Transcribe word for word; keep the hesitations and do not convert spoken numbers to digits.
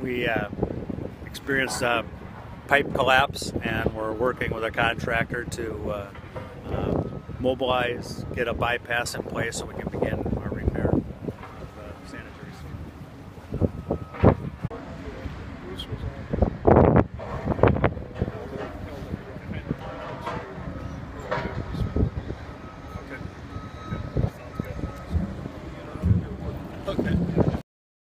we uh, experienced a pipe collapse, and we're working with a contractor to uh, uh, mobilize, get a bypass in place so we can